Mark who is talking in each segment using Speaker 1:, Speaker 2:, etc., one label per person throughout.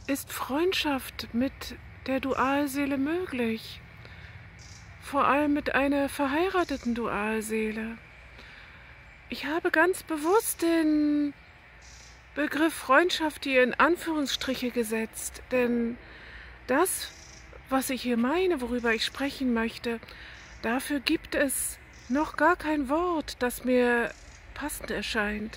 Speaker 1: ist Freundschaft mit der Dualseele möglich? Vor allem mit einer verheirateten Dualseele. Ich habe ganz bewusst den Begriff Freundschaft hier in Anführungsstriche gesetzt, denn das, was ich hier meine, worüber ich sprechen möchte, dafür gibt es noch gar kein Wort, das mir passend erscheint.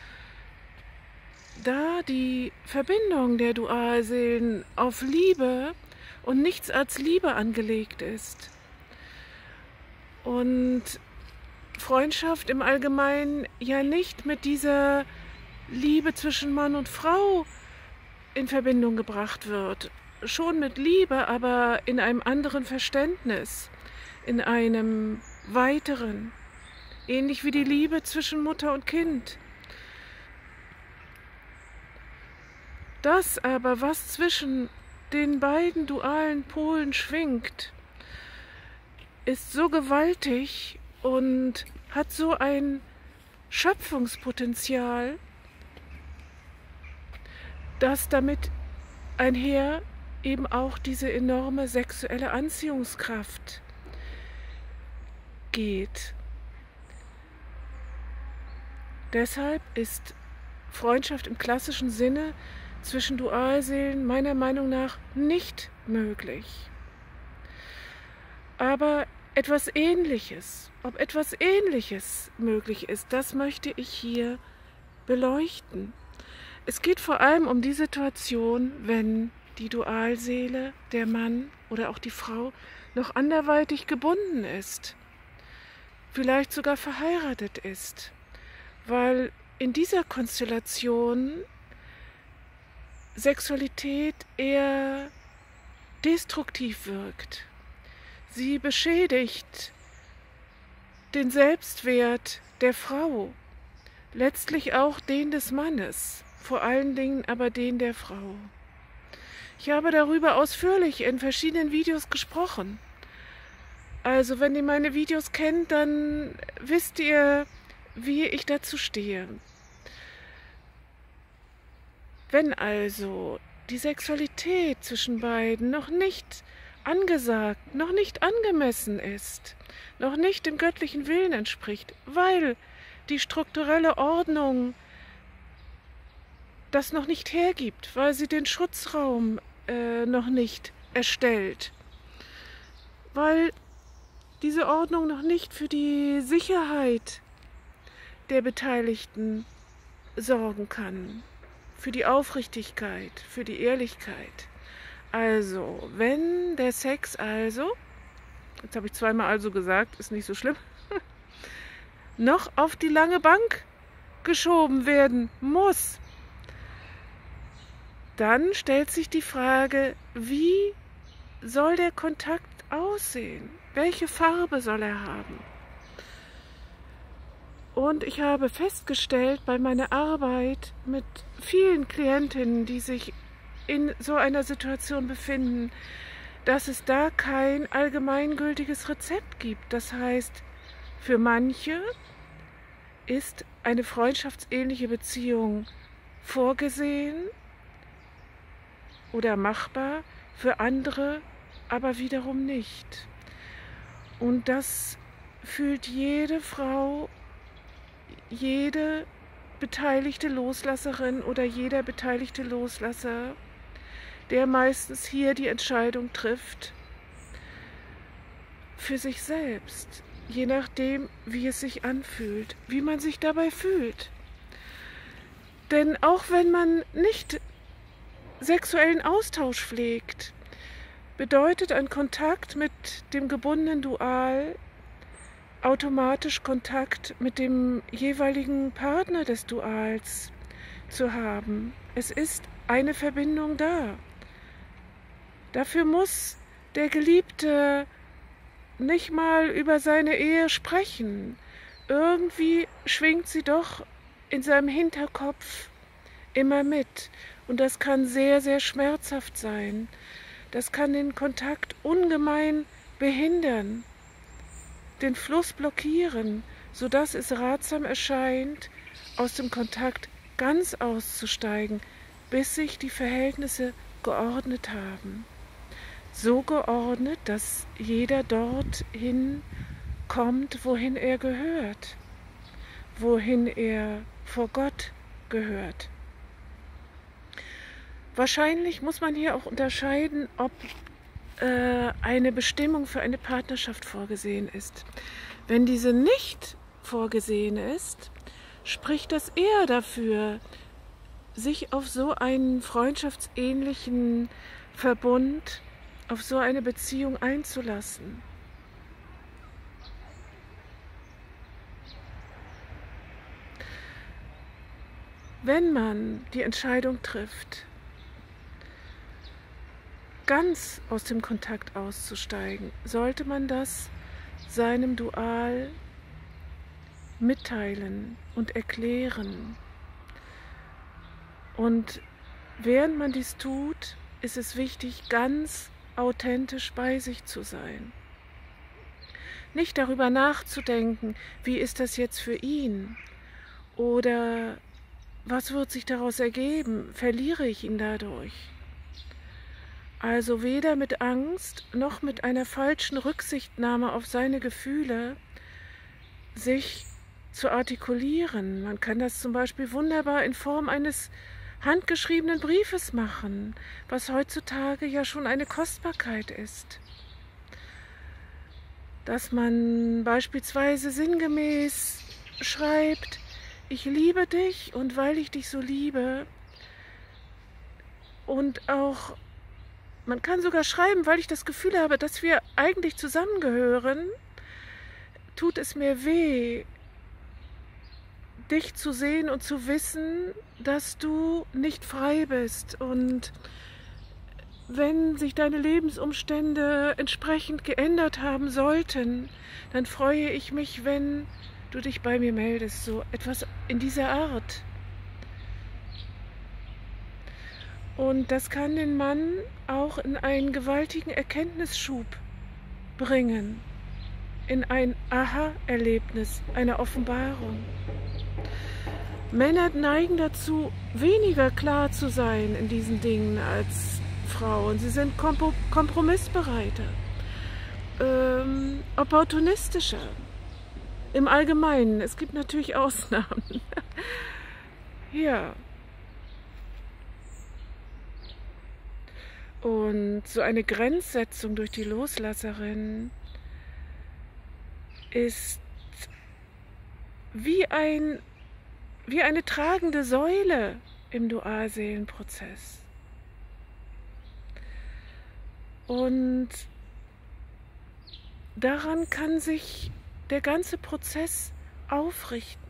Speaker 1: Da die Verbindung der Dualseelen auf Liebe und nichts als Liebe angelegt ist und Freundschaft im Allgemeinen ja nicht mit dieser Liebe zwischen Mann und Frau in Verbindung gebracht wird. Schon mit Liebe, aber in einem anderen Verständnis, in einem weiteren, ähnlich wie die Liebe zwischen Mutter und Kind. Das aber, was zwischen den beiden dualen Polen schwingt, ist so gewaltig und hat so ein Schöpfungspotenzial, dass damit einher eben auch diese enorme sexuelle Anziehungskraft geht. Deshalb ist Freundschaft im klassischen Sinne zwischen Dualseelen meiner Meinung nach nicht möglich. Aber etwas Ähnliches, ob etwas Ähnliches möglich ist, das möchte ich hier beleuchten. Es geht vor allem um die Situation, wenn die Dualseele, der Mann oder auch die Frau, noch anderweitig gebunden ist, vielleicht sogar verheiratet ist, weil in dieser Konstellation Sexualität eher destruktiv wirkt. Sie beschädigt den Selbstwert der Frau, letztlich auch den des Mannes, vor allen Dingen aber den der Frau. Ich habe darüber ausführlich in verschiedenen Videos gesprochen. Also wenn ihr meine Videos kennt, dann wisst ihr, wie ich dazu stehe. Wenn also die Sexualität zwischen beiden noch nicht angesagt, noch nicht angemessen ist, noch nicht dem göttlichen Willen entspricht, weil die strukturelle Ordnung das noch nicht hergibt, weil sie den Schutzraum noch nicht erstellt, weil diese Ordnung noch nicht für die Sicherheit der Beteiligten sorgen kann, für die Aufrichtigkeit, für die Ehrlichkeit. Also, wenn der Sex also, jetzt habe ich zweimal also gesagt, ist nicht so schlimm, noch auf die lange Bank geschoben werden muss, dann stellt sich die Frage, wie soll der Kontakt aussehen? Welche Farbe soll er haben? Und ich habe festgestellt bei meiner Arbeit mit vielen Klientinnen, die sich in so einer Situation befinden, dass es da kein allgemeingültiges Rezept gibt. Das heißt, für manche ist eine freundschaftsähnliche Beziehung vorgesehen oder machbar, für andere aber wiederum nicht. Und das fühlt jede Frau, jede beteiligte Loslasserin oder jeder beteiligte Loslasser, der meistens hier die Entscheidung trifft, für sich selbst, je nachdem, wie es sich anfühlt, wie man sich dabei fühlt. Denn auch wenn man nicht sexuellen Austausch pflegt, bedeutet ein Kontakt mit dem gebundenen Dual automatisch Kontakt mit dem jeweiligen Partner des Duals zu haben. Es ist eine Verbindung da. Dafür muss der Geliebte nicht mal über seine Ehe sprechen. Irgendwie schwingt sie doch in seinem Hinterkopf immer mit. Und das kann sehr, sehr schmerzhaft sein. Das kann den Kontakt ungemein behindern, den Fluss blockieren, sodass es ratsam erscheint, aus dem Kontakt ganz auszusteigen, bis sich die Verhältnisse geordnet haben. So geordnet, dass jeder dorthin kommt, wohin er gehört, wohin er vor Gott gehört. Wahrscheinlich muss man hier auch unterscheiden, ob eine Bestimmung für eine Partnerschaft vorgesehen ist. Wenn diese nicht vorgesehen ist, spricht das eher dafür, sich auf so einen freundschaftsähnlichen Verbund, auf so eine Beziehung einzulassen. Wenn man die Entscheidung trifft, ganz aus dem Kontakt auszusteigen, sollte man das seinem Dual mitteilen und erklären. Und während man dies tut, ist es wichtig, ganz authentisch bei sich zu sein. Nicht darüber nachzudenken, wie ist das jetzt für ihn oder was wird sich daraus ergeben, verliere ich ihn dadurch. Also weder mit Angst noch mit einer falschen Rücksichtnahme auf seine Gefühle sich zu artikulieren. Man kann das zum Beispiel wunderbar in Form eines handgeschriebenen Briefes machen, was heutzutage ja schon eine Kostbarkeit ist. Dass man beispielsweise sinngemäß schreibt, ich liebe dich und weil ich dich so liebe, und auch man kann sogar schreiben, weil ich das Gefühl habe, dass wir eigentlich zusammengehören, tut es mir weh, dich zu sehen und zu wissen, dass du nicht frei bist. Und wenn sich deine Lebensumstände entsprechend geändert haben sollten, dann freue ich mich, wenn du dich bei mir meldest. So etwas in dieser Art. Und das kann den Mann auch in einen gewaltigen Erkenntnisschub bringen, in ein Aha-Erlebnis, eine Offenbarung. Männer neigen dazu, weniger klar zu sein in diesen Dingen als Frauen. Sie sind kompromissbereiter, opportunistischer. Im Allgemeinen, es gibt natürlich Ausnahmen. Ja. Und so eine Grenzsetzung durch die Loslasserin ist wie eine tragende Säule im Dualseelenprozess. Und daran kann sich der ganze Prozess aufrichten.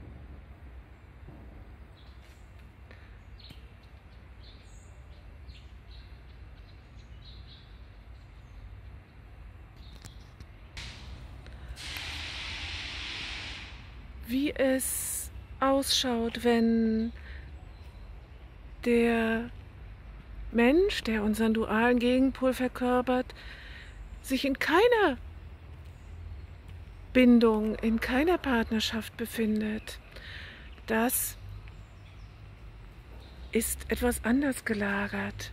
Speaker 1: Wie es ausschaut, wenn der Mensch, der unseren dualen Gegenpol verkörpert, sich in keiner Bindung, in keiner Partnerschaft befindet. Das ist etwas anders gelagert.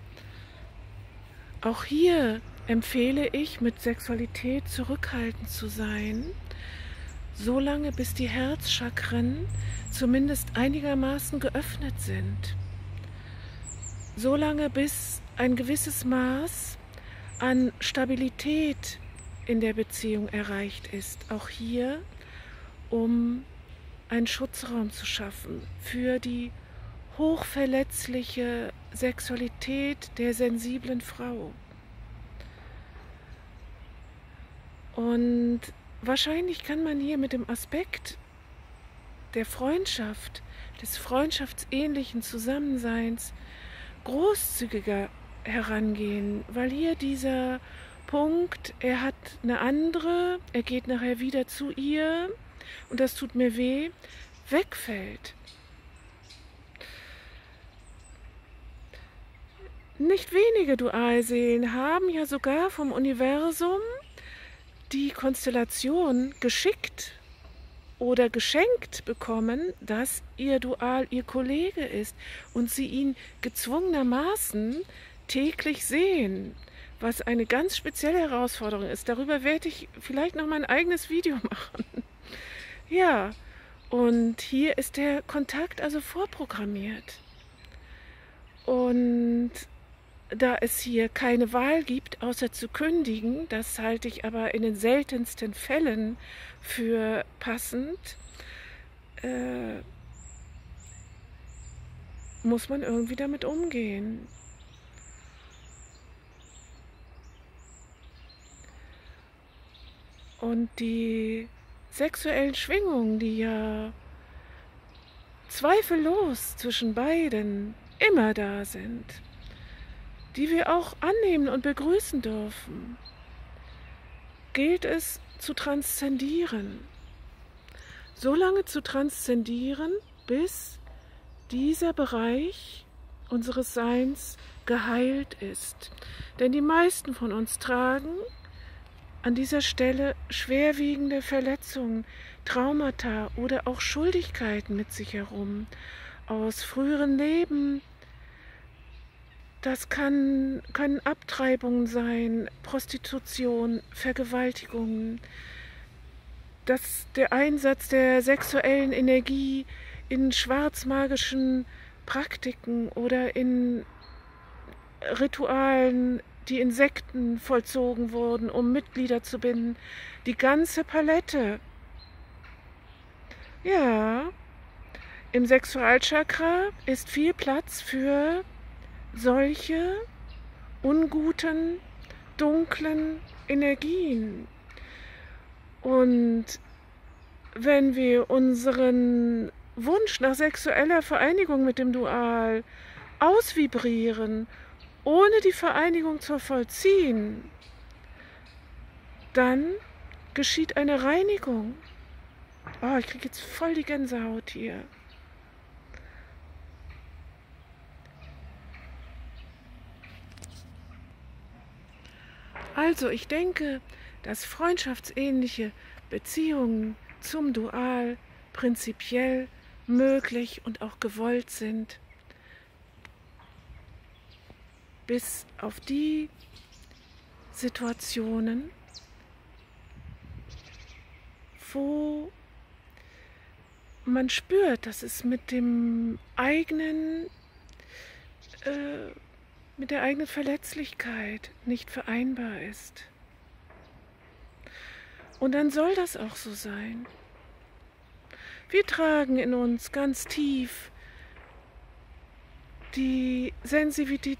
Speaker 1: Auch hier empfehle ich, mit Sexualität zurückhaltend zu sein, solange bis die Herzchakren zumindest einigermaßen geöffnet sind. Solange bis ein gewisses Maß an Stabilität in der Beziehung erreicht ist. Auch hier, um einen Schutzraum zu schaffen für die hochverletzliche Sexualität der sensiblen Frau. Und wahrscheinlich kann man hier mit dem Aspekt der Freundschaft, des freundschaftsähnlichen Zusammenseins großzügiger herangehen, weil hier dieser Punkt, er hat eine andere, er geht nachher wieder zu ihr und das tut mir weh, wegfällt. Nicht wenige Dualseelen haben ja sogar vom Universum die Konstellation geschickt oder geschenkt bekommen, dass ihr Dual ihr Kollege ist und sie ihn gezwungenermaßen täglich sehen, was eine ganz spezielle Herausforderung ist. Darüber werde ich vielleicht noch mal ein eigenes Video machen. Ja, und hier ist der Kontakt also vorprogrammiert. Und da es hier keine Wahl gibt, außer zu kündigen, das halte ich aber in den seltensten Fällen für passend, muss man irgendwie damit umgehen. Und die sexuellen Schwingungen, die ja zweifellos zwischen beiden immer da sind, die wir auch annehmen und begrüßen dürfen, gilt es zu transzendieren. So lange zu transzendieren, bis dieser Bereich unseres Seins geheilt ist. Denn die meisten von uns tragen an dieser Stelle schwerwiegende Verletzungen, Traumata oder auch Schuldigkeiten mit sich herum aus früheren Leben. Das können Abtreibungen sein, Prostitution, Vergewaltigungen, der Einsatz der sexuellen Energie in schwarzmagischen Praktiken oder in Ritualen, die in Sekten vollzogen wurden, um Mitglieder zu binden. Die ganze Palette. Ja, im Sexualchakra ist viel Platz für solche unguten, dunklen Energien. Und wenn wir unseren Wunsch nach sexueller Vereinigung mit dem Dual ausvibrieren, ohne die Vereinigung zu vollziehen, dann geschieht eine Reinigung. Oh, ich kriege jetzt voll die Gänsehaut hier. Also, ich denke, dass freundschaftsähnliche Beziehungen zum Dual prinzipiell möglich und auch gewollt sind, bis auf die Situationen, wo man spürt, dass es mit dem eigenen, mit der eigenen Verletzlichkeit nicht vereinbar ist. Und dann soll das auch so sein. Wir tragen in uns ganz tief die Sensitivität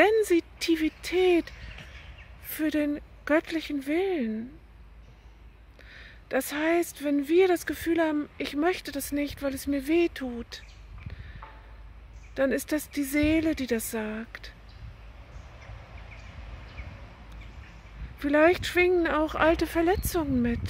Speaker 1: für den göttlichen Willen. Das heißt, wenn wir das Gefühl haben, ich möchte das nicht, weil es mir weh tut, dann ist das die Seele, die das sagt. Vielleicht schwingen auch alte Verletzungen mit.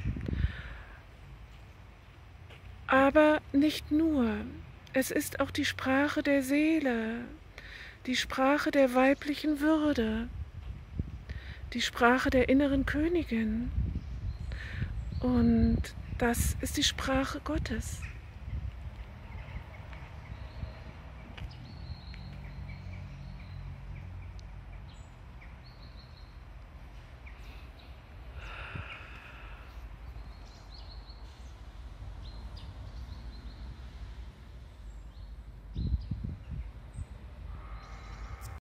Speaker 1: Aber nicht nur. Es ist auch die Sprache der Seele, die Sprache der weiblichen Würde, die Sprache der inneren Königin. Und das ist die Sprache Gottes.